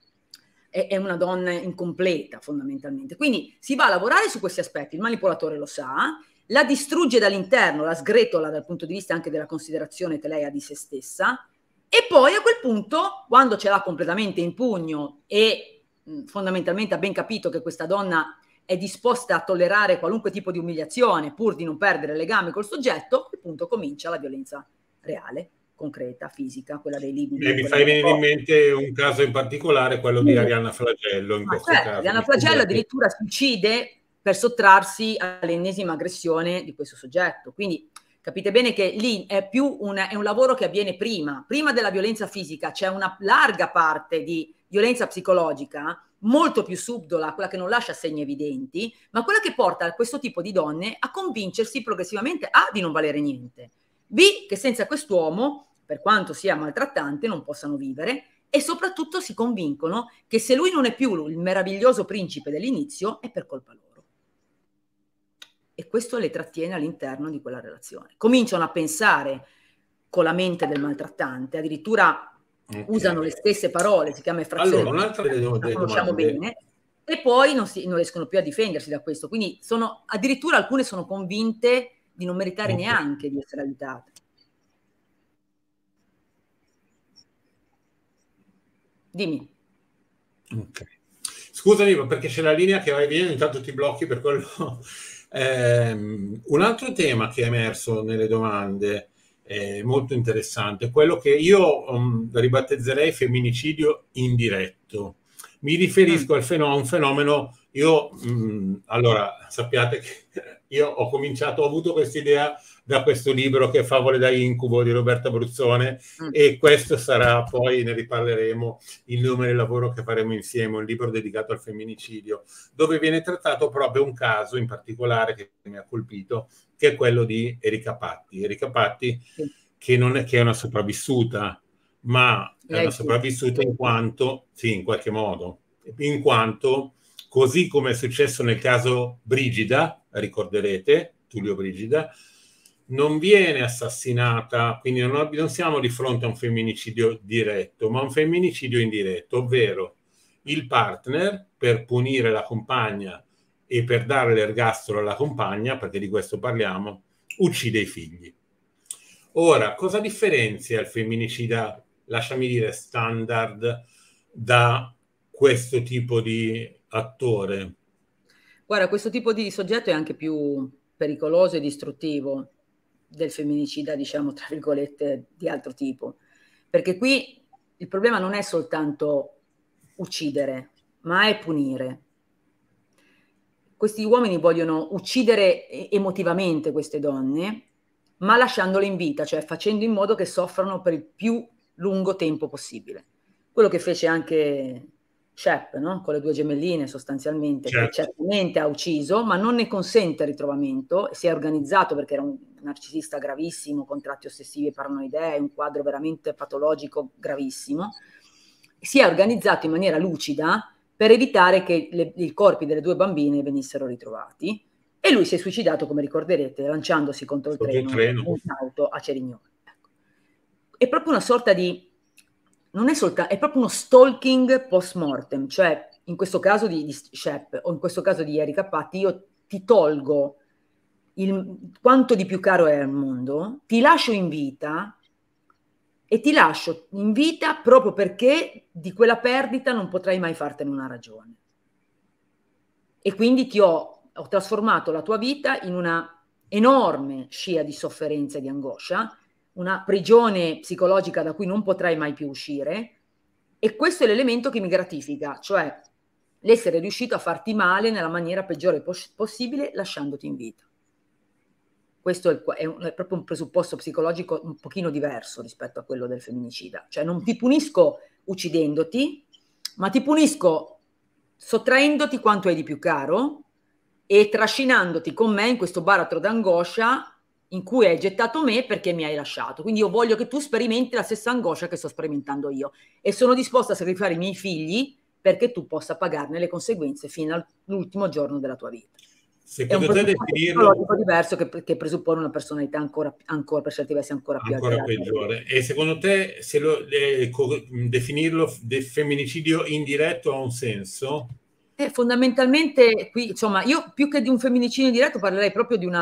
è, è una donna incompleta fondamentalmente. Quindi si va a lavorare su questi aspetti, il manipolatore lo sa, la distrugge dall'interno, la sgretola dal punto di vista anche della considerazione che lei ha di se stessa, e poi a quel punto, quando ce l'ha completamente in pugno e mh, fondamentalmente ha ben capito che questa donna è disposta a tollerare qualunque tipo di umiliazione pur di non perdere il legame col soggetto, a quel punto comincia la violenza reale, concreta, fisica, quella dei libri. E mi fai venire in mente un caso in particolare, quello sì. di Arianna Flagello, in Ma questo certo, caso. Arianna Flagello addirittura si uccide per sottrarsi all'ennesima aggressione di questo soggetto. Quindi capite bene che lì è più un, è un lavoro che avviene prima. Prima della violenza fisica c'è una larga parte di violenza psicologica, molto più subdola, quella che non lascia segni evidenti, ma quella che porta questo tipo di donne a convincersi progressivamente A, di non valere niente, B, che senza quest'uomo, per quanto sia maltrattante, non possano vivere, e soprattutto si convincono che se lui non è più il meraviglioso principe dell'inizio è per colpa loro. E questo le trattiene all'interno di quella relazione. Cominciano a pensare con la mente del maltrattante, addirittura okay. usano le stesse parole, si chiama effrazione, allora, un'altra delle, la delle conosciamo domande. bene, e poi non, si, non riescono più a difendersi da questo. Quindi sono, addirittura alcune sono convinte di non meritare okay. neanche di essere aiutate. Dimmi. Okay. Scusami, perché c'è la linea che va e viene, intanto ti blocchi per quello. Eh, un altro tema che è emerso nelle domande è molto interessante, quello che io um, ribattezzerei femminicidio indiretto. Mi riferisco mm. al fenomeno, a un fenomeno, io, mh, allora, sappiate che io ho cominciato, ho avuto questa idea da questo libro che è Favole da incubo di Roberta Bruzzone mm. e questo sarà, poi ne riparleremo, il nome del lavoro che faremo insieme, un libro dedicato al femminicidio, dove viene trattato proprio un caso in particolare che mi ha colpito, che è quello di Erika Patti. Erika Patti sì. che non è che è una sopravvissuta, ma è Lei una sì. sopravvissuta in quanto, sì, in qualche modo, in quanto, così come è successo nel caso Brigida, ricorderete, Tullio Brigida, non viene assassinata, quindi non, non siamo di fronte a un femminicidio diretto, ma un femminicidio indiretto, ovvero il partner, per punire la compagna e per dare l'ergastolo alla compagna, perché di questo parliamo, uccide i figli. Ora, cosa differenzia il femminicida, lasciami dire, standard da questo tipo di attore? Guarda, questo tipo di soggetto è anche più pericoloso e distruttivo del femminicida, diciamo, tra virgolette, di altro tipo. Perché qui il problema non è soltanto uccidere, ma è punire. Questi uomini vogliono uccidere emotivamente queste donne, ma lasciandole in vita, cioè facendo in modo che soffrano per il più lungo tempo possibile. Quello che fece anche Shep, no? Con le due gemelline sostanzialmente, certo. che certamente ha ucciso, ma non ne consente il ritrovamento, si è organizzato perché era un narcisista gravissimo, con tratti ossessivi e paranoidei, un quadro veramente patologico gravissimo, si è organizzato in maniera lucida per evitare che le, i corpi delle due bambine venissero ritrovati, e lui si è suicidato, come ricorderete, lanciandosi contro il treno, treno. in auto a Cerignola. Ecco. È proprio una sorta di non è soltanto, è proprio uno stalking post mortem, cioè in questo caso di, di Shep o in questo caso di Erika Patti, io ti tolgo il, quanto di più caro è al mondo, ti lascio in vita e ti lascio in vita proprio perché di quella perdita non potrai mai fartene una ragione. E quindi ti ho, ho trasformato la tua vita in una enorme scia di sofferenza e di angoscia, una prigione psicologica da cui non potrai mai più uscire, e questo è l'elemento che mi gratifica, cioè l'essere riuscito a farti male nella maniera peggiore poss- possibile lasciandoti in vita. Questo è, è, un, è proprio un presupposto psicologico un pochino diverso rispetto a quello del femminicida, cioè non ti punisco uccidendoti, ma ti punisco sottraendoti quanto hai di più caro e trascinandoti con me in questo baratro d'angoscia in cui hai gettato me perché mi hai lasciato. Quindi io voglio che tu sperimenti la stessa angoscia che sto sperimentando io e sono disposta a sacrificare i miei figli perché tu possa pagarne le conseguenze fino all'ultimo giorno della tua vita. Secondo te definirlo diverso che, che presuppone una personalità ancora, ancora per certi versi ancora più ancora peggiore. E secondo te se lo, eh, definirlo de femminicidio indiretto ha un senso? Eh, fondamentalmente qui, insomma, io più che di un femminicidio diretto parlerei proprio di una,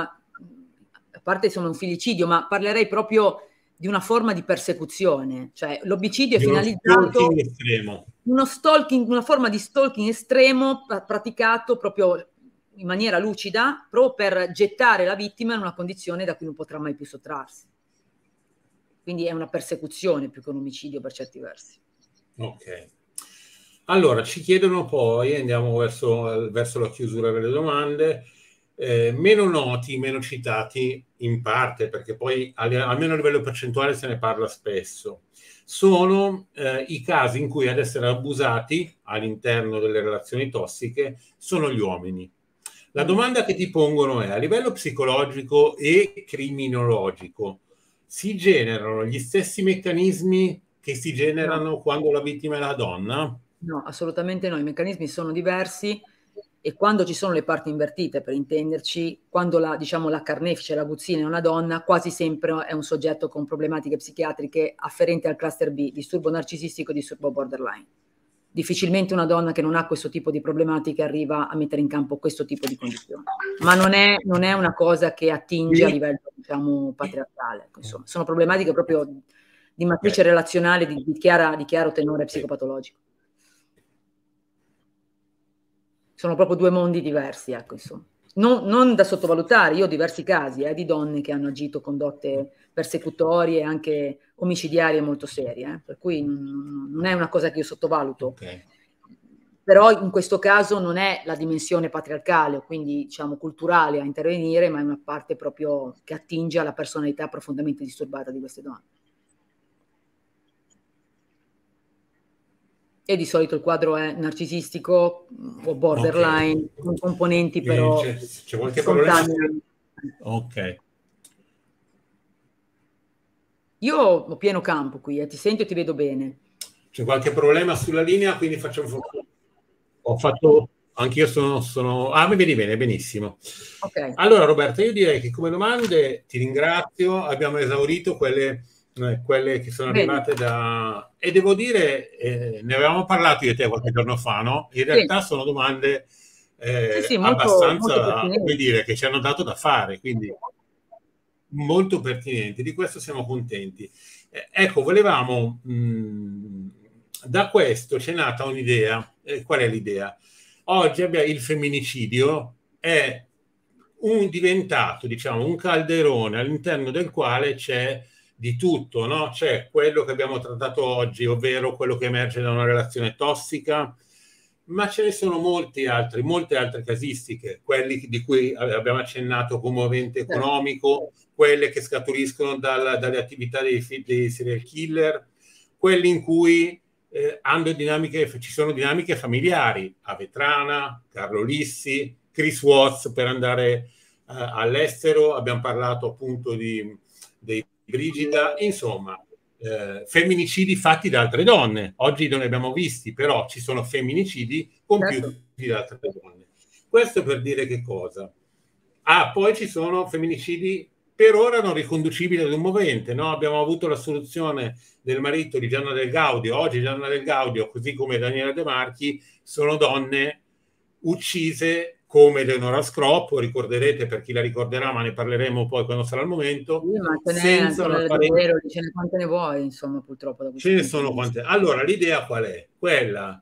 a parte insomma un filicidio, ma parlerei proprio di una forma di persecuzione, cioè l'omicidio è di finalizzato stalking estremo. Uno stalking, una forma di stalking estremo praticato proprio in maniera lucida, proprio per gettare la vittima in una condizione da cui non potrà mai più sottrarsi. Quindi è una persecuzione più che un omicidio per certi versi. Ok. Allora, ci chiedono poi, andiamo verso, verso la chiusura delle domande, eh, meno noti, meno citati in parte, perché poi almeno a livello percentuale se ne parla spesso, sono eh, i casi in cui ad essere abusati all'interno delle relazioni tossiche sono gli uomini. La domanda che ti pongono è, a livello psicologico e criminologico, si generano gli stessi meccanismi che si generano no. quando la vittima è la donna? No, assolutamente no, i meccanismi sono diversi e quando ci sono le parti invertite, per intenderci, quando la, diciamo, la carnefice, l'aguzzina è una donna, quasi sempre è un soggetto con problematiche psichiatriche afferenti al cluster B, disturbo narcisistico e disturbo borderline. Difficilmente una donna che non ha questo tipo di problematiche arriva a mettere in campo questo tipo di condizioni. Ma non è, non è una cosa che attinge a livello, diciamo, patriarcale. Insomma, sono problematiche proprio di matrice relazionale di, di, chiara, di chiaro tenore psicopatologico. Sono proprio due mondi diversi, ecco, insomma. Non, non da sottovalutare, io ho diversi casi eh, di donne che hanno agito condotte persecutorie e anche omicidiarie molto serie, eh, per cui non, non è una cosa che io sottovaluto. Okay. Però in questo caso non è la dimensione patriarcale, quindi diciamo culturale a intervenire, ma è una parte proprio che attinge alla personalità profondamente disturbata di queste donne. E di solito il quadro è narcisistico o borderline, okay. con componenti però c'è, c'è qualche problema? Ok. Io ho pieno campo qui, eh. Ti sento e ti vedo bene. C'è qualche problema sulla linea, quindi facciamo... Ho fatto... Anch'io sono, sono... Ah, mi vedi bene, benissimo. Okay. Allora Roberta, io direi che come domande ti ringrazio, abbiamo esaurito quelle... quelle che sono Bene. arrivate da... E devo dire, eh, ne avevamo parlato io e te qualche giorno fa, no? In realtà sì. sono domande eh, sì, sì, molto, abbastanza, molto come dire, che ci hanno dato da fare, quindi molto pertinenti. Di questo siamo contenti. Eh, ecco, volevamo... Mh, da questo c'è nata un'idea. Eh, qual è l'idea? Oggi abbiamo il femminicidio, è un diventato, diciamo, un calderone all'interno del quale c'è di tutto, no? C'è quello che abbiamo trattato oggi, ovvero quello che emerge da una relazione tossica, ma ce ne sono molti altri, molte altre casistiche, quelli di cui abbiamo accennato come movente economico, quelle che scaturiscono dal, dalle attività dei, dei serial killer, quelli in cui eh, hanno dinamiche, ci sono dinamiche familiari, Avetrana, Carlo Lissi, Chris Watts per andare eh, all'estero, abbiamo parlato appunto di, dei Brigida, insomma, eh, femminicidi fatti da altre donne. Oggi non ne abbiamo visti, però ci sono femminicidi compiuti certo. da altre donne. Questo per dire che cosa? Ah, poi ci sono femminicidi per ora non riconducibili ad un movente, no? Abbiamo avuto la soluzione del marito di Gianna Del Gaudio. Oggi Gianna Del Gaudio, così come Daniela De Marchi, sono donne uccise come Eleonora Scroppo, ricorderete, per chi la ricorderà, ma ne parleremo poi quando sarà il momento, sì, ma ce n'è senza una Antonella Di Vero, ce ne quante ne vuoi, insomma, purtroppo da questo ce ne punto sono di vista. quante. Allora, l'idea qual è? Quella,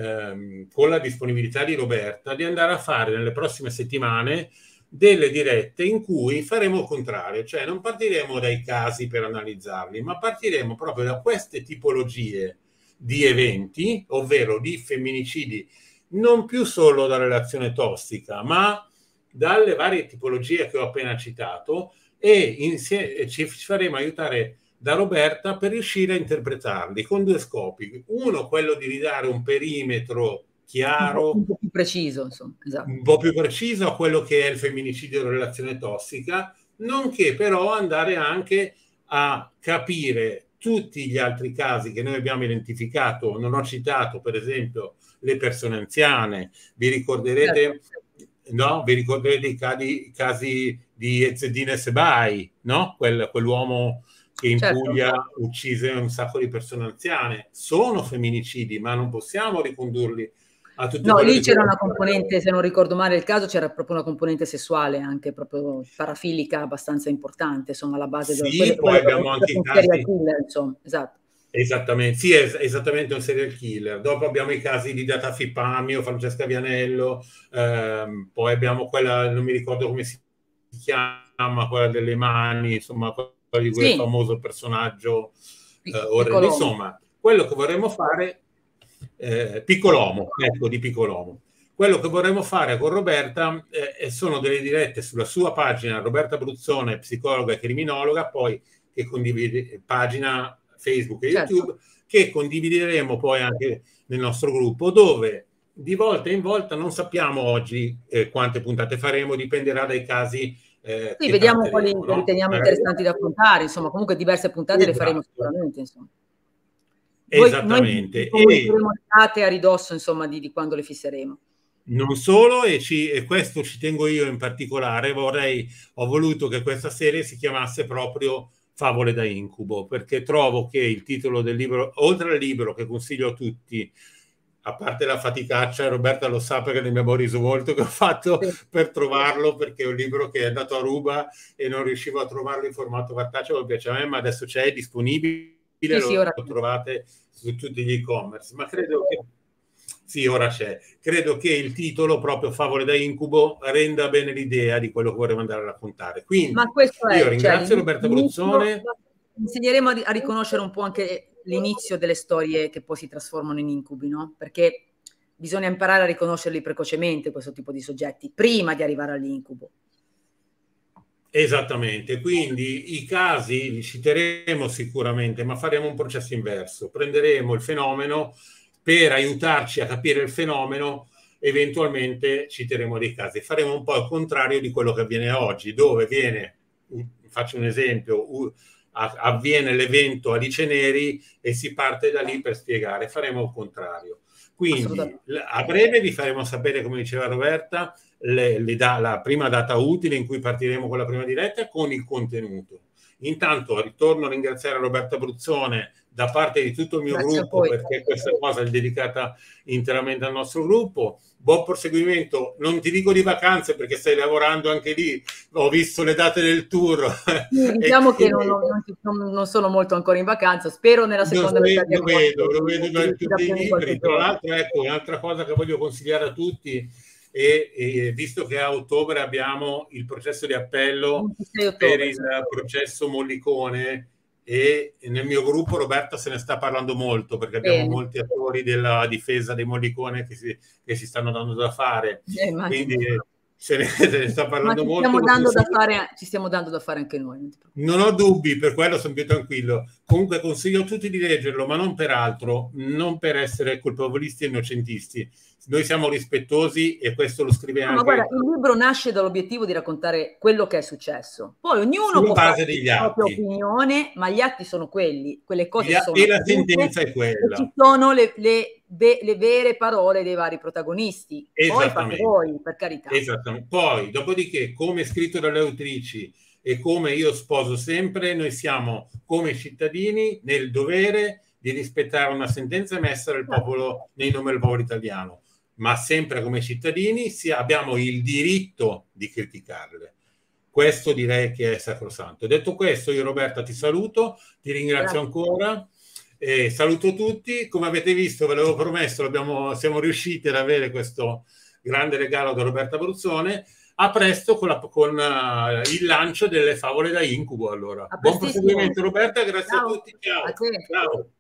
ehm, con la disponibilità di Roberta, di andare a fare nelle prossime settimane delle dirette in cui faremo il contrario, cioè non partiremo dai casi per analizzarli, ma partiremo proprio da queste tipologie di eventi, ovvero di femminicidi, non più solo da relazione tossica, ma dalle varie tipologie che ho appena citato, e insieme ci faremo aiutare da Roberta per riuscire a interpretarli con due scopi. Uno, quello di ridare un perimetro chiaro, un po' più preciso, insomma, esatto. un po' più preciso a quello che è il femminicidio o relazione tossica, nonché però andare anche a capire tutti gli altri casi che noi abbiamo identificato. Non ho citato, per esempio, le persone anziane. Vi ricorderete, certo. No? Vi ricorderete i casi, i casi di Ezzedine Sebai, no? Quel, quell'uomo che in certo. Puglia uccise un sacco di persone anziane. Sono femminicidi, ma non possiamo ricondurli a tutto. No, lì c'era una componente, se non ricordo male il caso, c'era proprio una componente sessuale, anche proprio parafilica abbastanza importante, insomma, alla base sì, di quelle, poi quelle abbiamo anche i casi killer, insomma, esatto. Esattamente, sì, è esattamente un serial killer. Dopo abbiamo i casi di Data Fipamio, Francesca Vianello, ehm, poi abbiamo quella, non mi ricordo come si chiama, quella delle mani, insomma, quella di quel sì. famoso personaggio eh, orrendo. Insomma, quello che vorremmo fare, eh, Piccolomo, ecco, di Piccolomo. Quello che vorremmo fare con Roberta eh, sono delle dirette sulla sua pagina, Roberta Bruzzone, psicologa e criminologa, poi che condivide pagina Facebook e certo. YouTube, che condivideremo poi anche nel nostro gruppo, dove di volta in volta non sappiamo oggi eh, quante puntate faremo, dipenderà dai casi. Eh, sì, vediamo quali no? riteniamo interessanti da affrontare, insomma, comunque diverse puntate esatto. le faremo sicuramente, insomma. Esattamente. Noi, noi faremo le date a ridosso, insomma, di, di quando le fisseremo. Non solo, e, ci, e questo ci tengo io in particolare, vorrei, ho voluto che questa serie si chiamasse proprio Favole da incubo, perché trovo che il titolo del libro, oltre al libro che consiglio a tutti, a parte la faticaccia, Roberta lo sa perché ne abbiamo riso molto, che ho fatto sì. per trovarlo, perché è un libro che è andato a ruba e non riuscivo a trovarlo in formato cartaceo, mi piace a me, ma adesso c'è, è disponibile, sì, lo, sì, ora... lo trovate su tutti gli e-commerce, ma credo che sì, ora c'è. Credo che il titolo, proprio Favole da incubo, renda bene l'idea di quello che vorremmo andare a raccontare. Quindi Ma questo è, io ringrazio cioè, Roberta Bruzzone. Insegneremo a, a riconoscere un po' anche l'inizio delle storie che poi si trasformano in incubi, no? Perché bisogna imparare a riconoscerli precocemente, questo tipo di soggetti, prima di arrivare all'incubo. Esattamente, quindi i casi li citeremo sicuramente, ma faremo un processo inverso. Prenderemo il fenomeno, per aiutarci a capire il fenomeno, eventualmente citeremo dei casi. Faremo un po' il contrario di quello che avviene oggi, dove viene, faccio un esempio, avviene l'evento Alice Neri e si parte da lì per spiegare. Faremo il contrario. Quindi a breve vi faremo sapere, come diceva Roberta, le, le da, la prima data utile in cui partiremo con la prima diretta con il contenuto. Intanto ritorno a ringraziare Roberta Bruzzone da parte di tutto il mio Grazie gruppo, perché questa cosa è dedicata interamente al nostro gruppo. Buon proseguimento, non ti dico di vacanze perché stai lavorando anche lì, ho visto le date del tour. Sì, diciamo che non, non, non sono molto ancora in vacanza, spero nella seconda metà di agosto. Lo vedo, lo vedo da tutti i libri. Tra l'altro, ecco, un'altra cosa che voglio consigliare a tutti, e, e visto che a ottobre abbiamo il processo di appello per il processo Mollicone, e nel mio gruppo Roberta se ne sta parlando molto, perché abbiamo Bene. molti attori della difesa dei Mollicone che si, che si stanno dando da fare, eh, quindi se ne, se ne sta parlando ci molto. Stiamo dando da fare, ci stiamo dando da fare anche noi. Non ho dubbi, per quello sono più tranquillo. Comunque consiglio a tutti di leggerlo, ma non per altro, non per essere colpevolisti e innocentisti. Noi siamo rispettosi e questo lo scrive no, anche... Ma guarda, il libro nasce dall'obiettivo di raccontare quello che è successo. Poi ognuno Sulla può base fare degli la propria atti. opinione, ma gli atti sono quelli, quelle cose Gli, sono e la sentenza è quella. E ci sono le, le, le vere parole dei vari protagonisti. Poi fate voi, per carità. Esattamente. Poi, dopodiché, come scritto dalle autrici e come io sposo sempre, noi siamo come cittadini nel dovere di rispettare una sentenza emessa dal popolo, nei nome del popolo italiano, ma sempre come cittadini sì, abbiamo il diritto di criticarle. Questo direi che è sacrosanto. Detto questo, io Roberta ti saluto, ti ringrazio Grazie. ancora, e saluto tutti. Come avete visto, ve l'avevo promesso, abbiamo, siamo riusciti ad avere questo grande regalo da Roberta Bruzzone. A presto con, la, con uh, il lancio delle favole da incubo. Allora, buon proseguimento Roberta, grazie Ciao. a tutti. Ciao. A te. Ciao.